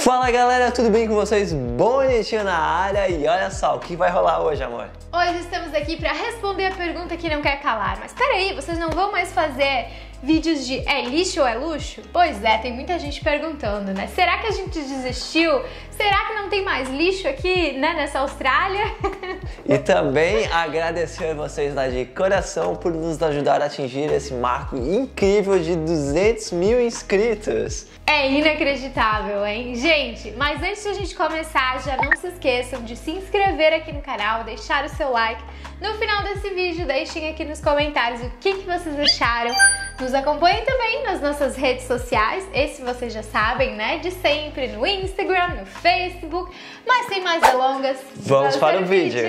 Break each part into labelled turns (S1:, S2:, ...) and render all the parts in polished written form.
S1: Fala galera, tudo bem com vocês? Bonitinho na área e olha só, o que vai rolar hoje, amor?
S2: Hoje estamos aqui para responder a pergunta que não quer calar. Mas peraí, vocês não vão mais fazer vídeos de é lixo ou é luxo? Pois é, tem muita gente perguntando, né? Será que a gente desistiu? Será que não tem mais lixo aqui, né, nessa Austrália?
S1: E também agradecer a vocês lá de coração por nos ajudar a atingir esse marco incrível de 200 mil inscritos.
S2: É inacreditável, hein? Gente, mas antes de a gente começar, já não se esqueçam de se inscrever aqui no canal, deixar o seu like. No final desse vídeo, deixem aqui nos comentários o que vocês acharam. Nos acompanhem também nas nossas redes sociais, esse vocês já sabem, né? De sempre, no Instagram, no Facebook. Mas sem mais delongas,
S1: vamos para o vídeo.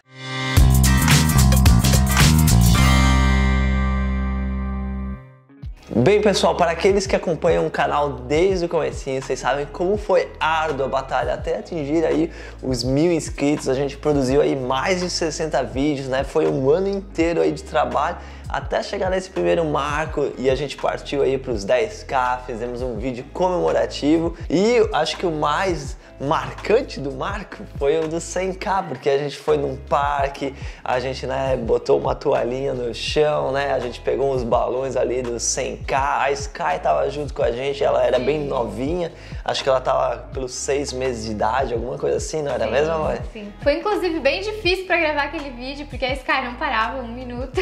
S1: Bem pessoal, para aqueles que acompanham o canal desde o comecinho, vocês sabem como foi árdua a batalha até atingir aí os 1000 inscritos. A gente produziu aí mais de 60 vídeos, né? Foi um ano inteiro aí de trabalho até chegar nesse primeiro marco e a gente partiu aí para os 10k, fizemos um vídeo comemorativo e acho que o mais marcante do marco foi o do 100k, porque a gente foi num parque, a gente, né, botou uma toalhinha no chão, né, a gente pegou uns balões ali do 100k, a Sky tava junto com a gente, ela era bem novinha, acho que ela tava pelos 6 meses de idade, alguma coisa assim, não era mesmo, amor?
S2: Sim, foi inclusive bem difícil pra gravar aquele vídeo, porque a Sky não parava um minuto.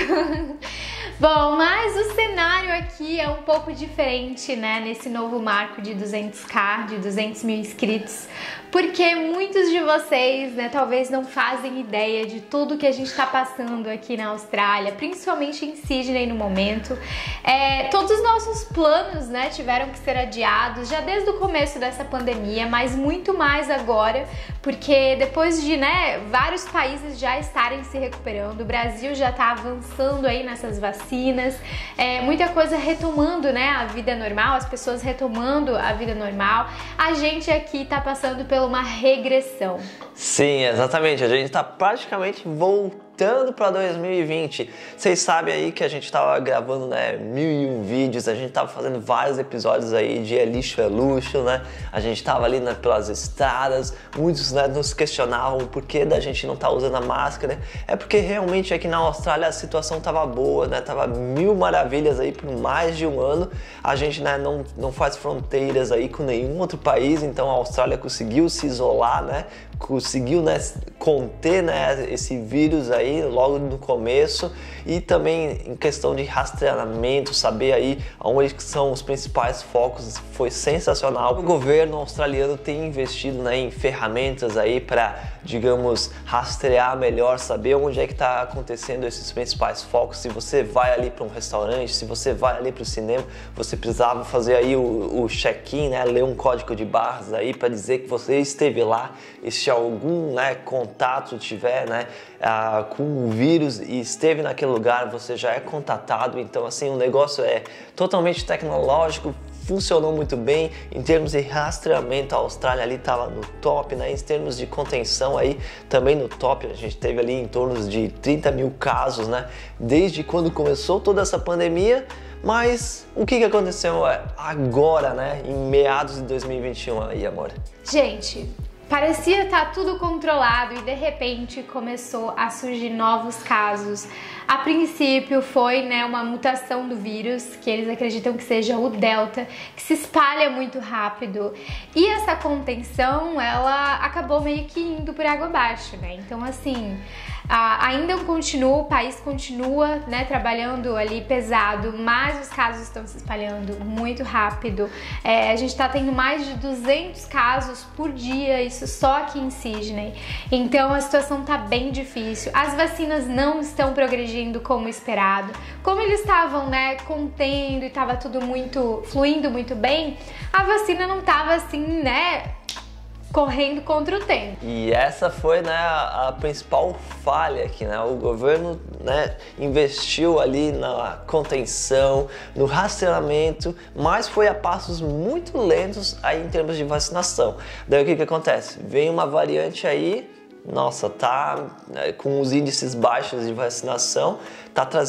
S2: Bom, mas o cenário aqui é um pouco diferente, né, nesse novo marco de 200k, de 200 mil inscritos, porque muitos de vocês, né, talvez não fazem ideia de tudo que a gente tá passando aqui na Austrália, principalmente em Sydney no momento. Todos os nossos planos, né, tiveram que ser adiados já desde o começo dessa pandemia, mas muito mais agora, porque depois de, né, vários países já estarem se recuperando, o Brasil já tá avançando aí nessas vacinas, muita coisa retomando, né, a vida normal, as pessoas retomando a vida normal. A gente aqui tá passando por uma regressão.
S1: Sim, exatamente. A gente está praticamente voltando para 2020. Vocês sabem aí que a gente estava gravando, né, 1001 vídeos, a gente estava fazendo vários episódios aí de é lixo, é luxo, né? A gente estava ali, né, pelas estradas, muitos, né, nos questionavam o porquê da gente não estar usando a máscara. É porque realmente aqui na Austrália a situação estava boa, né? Tava mil maravilhas aí por mais de um ano. A gente, né, não faz fronteiras aí com nenhum outro país, então a Austrália conseguiu se isolar, né? Conseguiu, né, conter, né, esse vírus aí logo no começo, e também em questão de rastreamento, saber aí onde são os principais focos, foi sensacional. O governo australiano tem investido, né, em ferramentas aí para, digamos, rastrear melhor, saber onde é que está acontecendo esses principais focos. Se você vai ali para um restaurante, se você vai ali para o cinema, você precisava fazer aí o check-in, né, ler um código de barras aí para dizer que você esteve lá, e se algum, né, contato tiver, né, com o vírus e esteve naquele lugar, você já é contatado. Então assim, o negócio é totalmente tecnológico, funcionou muito bem. Em termos de rastreamento, a Austrália ali estava no top, né? Em termos de contenção aí também no top. A gente teve ali em torno de 30 mil casos, né, desde quando começou toda essa pandemia. Mas o que aconteceu agora, né, em meados de 2021 aí, amor?
S2: Gente, parecia estar tudo controlado e de repente começou a surgir novos casos. A princípio foi, né, uma mutação do vírus, que eles acreditam que seja o Delta, que se espalha muito rápido. E essa contenção, ela acabou meio que indo por água abaixo, né? Então assim, ainda continua, o país continua, né, trabalhando ali pesado, mas os casos estão se espalhando muito rápido. A gente está tendo mais de 200 casos por dia, isso só aqui em Sydney. Então a situação tá bem difícil. As vacinas não estão progredindo como esperado. Como eles estavam, né, contendo e estava tudo fluindo muito bem, a vacina não estava assim, né, correndo contra o tempo.
S1: E essa foi, né, a principal falha aqui, né? O governo, né, investiu ali na contenção, no rastreamento, mas foi a passos muito lentos aí em termos de vacinação. Daí o que acontece? Vem uma variante aí, nossa, tá, né, com os índices baixos de vacinação, tá trazendo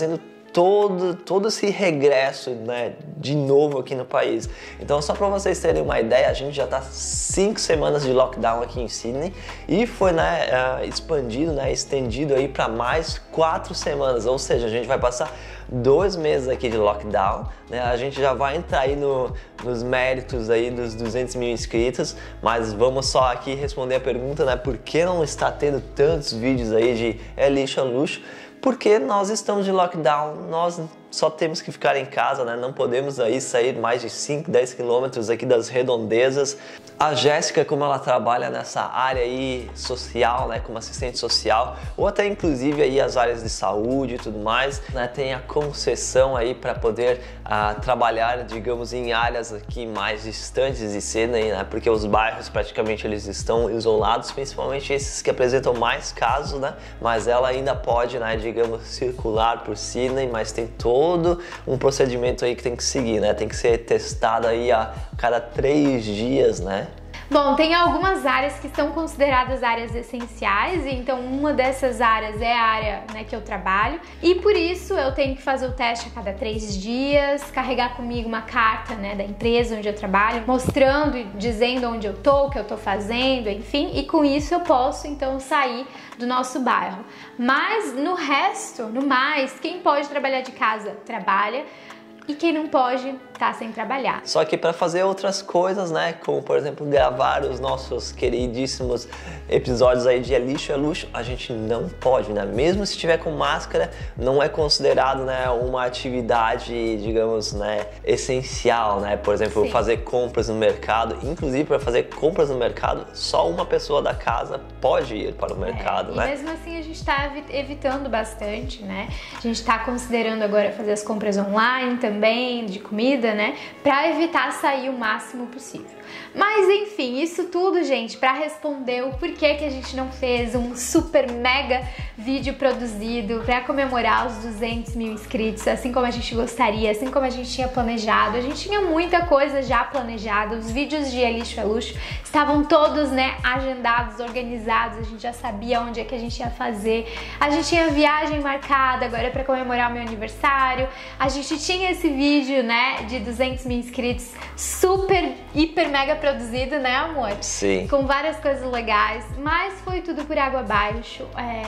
S1: todo esse regresso, né, de novo aqui no país. Então, só para vocês terem uma ideia, a gente já está 5 semanas de lockdown aqui em Sydney e foi, né, expandido, né, estendido aí para mais 4 semanas, ou seja, a gente vai passar 2 meses aqui de lockdown, né? A gente já vai entrar aí nos méritos aí dos 200 mil inscritos, mas vamos só aqui responder a pergunta, né, por que não está tendo tantos vídeos aí de lixo a luxo? Porque nós estamos de lockdown, nós só temos que ficar em casa, né? Não podemos aí sair mais de 5, 10 quilômetros aqui das redondezas. A Jéssica, como ela trabalha nessa área aí social, né, como assistente social, ou até inclusive aí as áreas de saúde e tudo mais, né, tem a concessão aí para poder trabalhar, digamos, em áreas aqui mais distantes de Sydney, né, porque os bairros praticamente eles estão isolados, principalmente esses que apresentam mais casos, né, mas ela ainda pode, né, digamos, circular por Sydney, mas tem todo um procedimento aí que tem que seguir, né, tem que ser testado aí a cada 3 dias, né.
S2: Bom, tem algumas áreas que são consideradas áreas essenciais, então uma dessas áreas é a área, né, que eu trabalho, e por isso eu tenho que fazer o teste a cada 3 dias, carregar comigo uma carta, né, da empresa onde eu trabalho, mostrando e dizendo onde eu tô, o que eu tô fazendo, enfim, e com isso eu posso então sair do nosso bairro. Mas no resto, no mais, quem pode trabalhar de casa, trabalha. E quem não pode, tá sem trabalhar.
S1: Só que para fazer outras coisas, né, como por exemplo gravar os nossos queridíssimos episódios aí de lixo é luxo, a gente não pode, né? Mesmo se tiver com máscara, não é considerado, né, uma atividade, digamos, né, essencial, né? Por exemplo,
S2: Sim.
S1: fazer compras no mercado. Inclusive, para fazer compras no mercado, só uma pessoa da casa pode ir para o mercado, né?
S2: E mesmo assim a gente tá evitando bastante, né? A gente tá considerando agora fazer as compras online também, de comida, né? Pra evitar sair o máximo possível. Mas enfim, isso tudo, gente, pra responder o porquê que a gente não fez um super mega vídeo produzido pra comemorar os 200 mil inscritos, assim como a gente gostaria, assim como a gente tinha planejado. A gente tinha muita coisa já planejada, os vídeos de lixo é luxo estavam todos, né, agendados, organizados, a gente já sabia onde é que a gente ia fazer, a gente tinha viagem marcada agora pra comemorar o meu aniversário, a gente tinha esse vídeo, né, de 200 mil inscritos super, hiper, mega produzido, né, amor?
S1: Sim.
S2: Com várias coisas legais, mas foi tudo por água abaixo,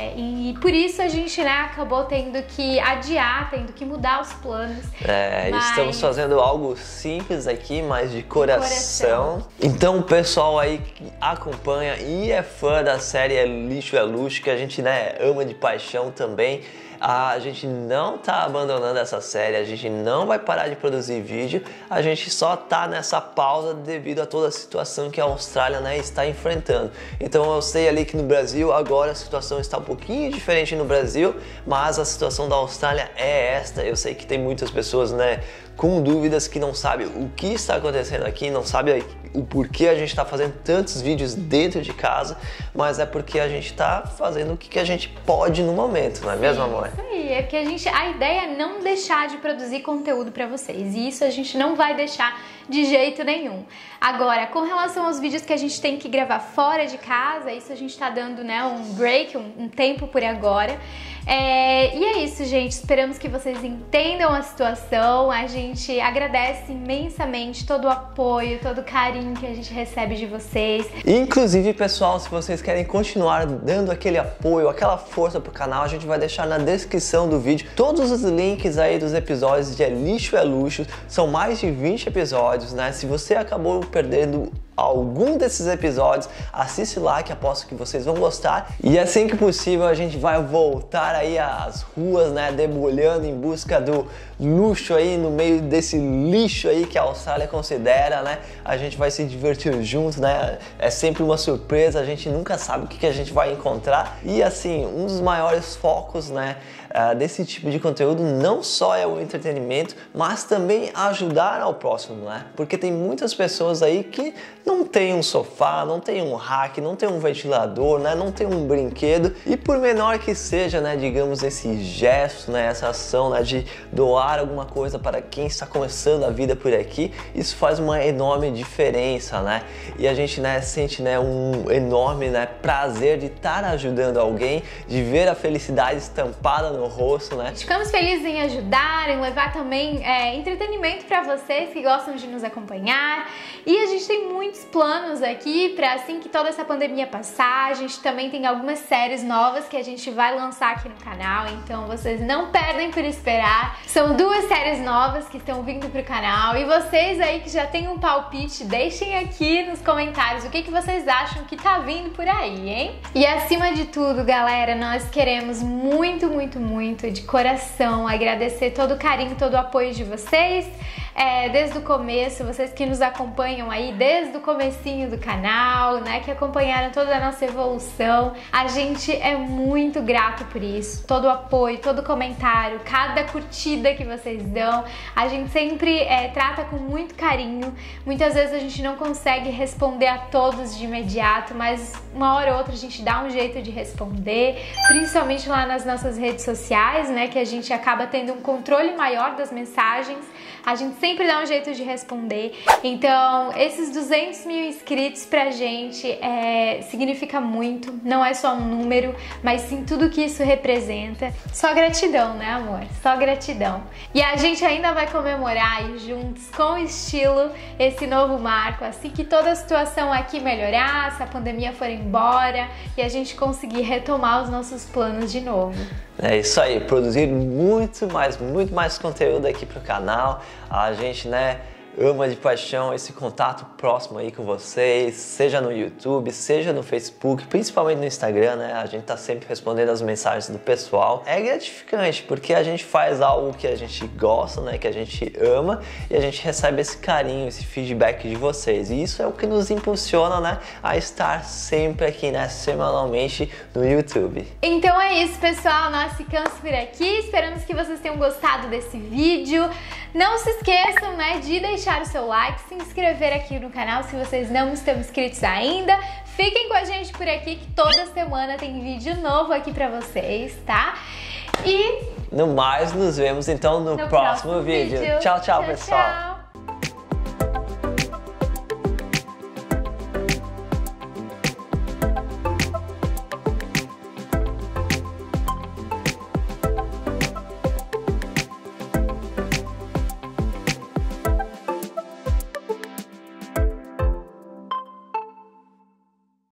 S2: e por isso a gente, né, acabou tendo que adiar, tendo que mudar os planos.
S1: Estamos fazendo algo simples aqui, mas de coração. Então, o pessoal aí que acompanha e é fã da série Lixo é Luxo, que a gente, né, ama de paixão também, a gente não tá abandonando essa série, a gente não vai parar de produzir vídeo, a gente só tá nessa pausa devido a toda a situação que a Austrália, né, está enfrentando. Então eu sei ali que no Brasil agora a situação está um pouquinho diferente no Brasil, mas a situação da Austrália é esta. Eu sei que tem muitas pessoas, né, com dúvidas, que não sabem o que está acontecendo aqui, não sabem o porquê a gente está fazendo tantos vídeos dentro de casa, mas é porque a gente está fazendo o que a gente pode no momento, não é mesmo, amor?
S2: Isso aí, é porque a ideia é não deixar de produzir conteúdo para vocês, e isso a gente não vai deixar de jeito nenhum. Agora, com relação aos vídeos que a gente tem que gravar fora de casa, isso a gente tá dando, né, um break, um tempo por agora. E é isso, gente. Esperamos que vocês entendam a situação. A gente agradece imensamente todo o apoio, todo o carinho que a gente recebe de vocês.
S1: Inclusive, pessoal, se vocês querem continuar dando aquele apoio, aquela força pro canal, a gente vai deixar na descrição do vídeo todos os links aí dos episódios de Lixo é Luxo. São mais de 20 episódios, né? Se você acabou perdendo algum desses episódios, assiste lá que aposto que vocês vão gostar. E assim que possível a gente vai voltar aí às ruas, né, debulhando em busca do luxo aí no meio desse lixo aí que a Austrália considera, né? A gente vai se divertir junto, né? É sempre uma surpresa, a gente nunca sabe o que a gente vai encontrar. E assim, um dos maiores focos, né, desse tipo de conteúdo não só é o entretenimento, mas também ajudar ao próximo, né? Porque tem muitas pessoas aí que não tem um sofá, não tem um rack, não tem um ventilador, né? Não tem um brinquedo. E por menor que seja, né, digamos, esse gesto, né, essa ação, né, de doar alguma coisa para quem está começando a vida por aqui, isso faz uma enorme diferença, né? E a gente, né, sente, né, um enorme, né, prazer de estar ajudando alguém, de ver a felicidade estampada no rosto, né?
S2: Ficamos felizes em ajudar, em levar também entretenimento para vocês que gostam de nos acompanhar. E a gente tem muitos planos aqui para assim que toda essa pandemia passar. A gente também tem algumas séries novas que a gente vai lançar aqui no canal, então vocês não perdem por esperar. São 2 séries novas que estão vindo pro canal e vocês aí que já têm um palpite, deixem aqui nos comentários o que vocês acham que tá vindo por aí, hein? E acima de tudo, galera, nós queremos muito, muito, muito de coração agradecer todo o carinho, todo o apoio de vocês. Desde o começo, vocês que nos acompanham aí desde o comecinho do canal, né, que acompanharam toda a nossa evolução, a gente é muito grato por isso, todo o apoio, todo comentário, cada curtida que vocês dão, a gente sempre trata com muito carinho. Muitas vezes a gente não consegue responder a todos de imediato, mas uma hora ou outra a gente dá um jeito de responder, principalmente lá nas nossas redes sociais, né, que a gente acaba tendo um controle maior das mensagens. A gente sempre dá um jeito de responder. Então, esses 200 mil inscritos pra gente significa muito. Não é só um número, mas sim tudo que isso representa. Só gratidão, né, amor? Só gratidão. E a gente ainda vai comemorar aí juntos, com estilo, esse novo marco. Assim que toda a situação aqui melhorar, se a pandemia for embora e a gente conseguir retomar os nossos planos de novo.
S1: É isso aí, produzir muito mais conteúdo aqui pro canal. A gente, né, ama de paixão esse contato próximo aí com vocês, seja no YouTube, seja no Facebook, principalmente no Instagram, né? A gente tá sempre respondendo as mensagens do pessoal. É gratificante porque a gente faz algo que a gente gosta, né? Que a gente ama e a gente recebe esse carinho, esse feedback de vocês. E isso é o que nos impulsiona, né, a estar sempre aqui, né, semanalmente no YouTube.
S2: Então é isso, pessoal. Nós ficamos por aqui. Esperamos que vocês tenham gostado desse vídeo. Não se esqueçam, né, de deixar o seu like, se inscrever aqui no canal se vocês não estão inscritos ainda. Fiquem com a gente por aqui que toda semana tem vídeo novo aqui pra vocês, tá? E
S1: no mais, nos vemos então no próximo vídeo. Tchau, pessoal!
S2: Tchau.